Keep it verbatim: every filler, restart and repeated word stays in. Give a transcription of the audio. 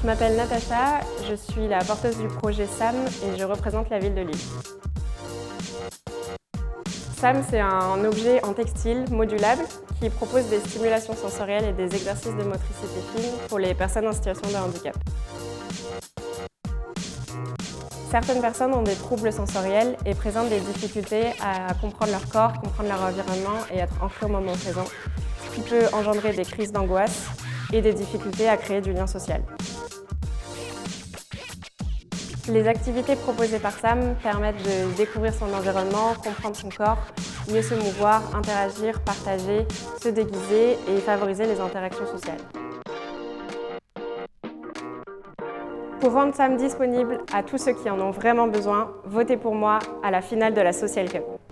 Je m'appelle Natacha, je suis la porteuse du projet S A M et je représente la ville de Lille. S A M, c'est un objet en textile modulable qui propose des stimulations sensorielles et des exercices de motricité fine pour les personnes en situation de handicap. Certaines personnes ont des troubles sensoriels et présentent des difficultés à comprendre leur corps, comprendre leur environnement et être ancrés au moment présent, ce qui peut engendrer des crises d'angoisse et des difficultés à créer du lien social. Les activités proposées par S A M permettent de découvrir son environnement, comprendre son corps, mieux se mouvoir, interagir, partager, se déguiser et favoriser les interactions sociales. Pour rendre S A M disponible à tous ceux qui en ont vraiment besoin, votez pour moi à la finale de la Social Cup.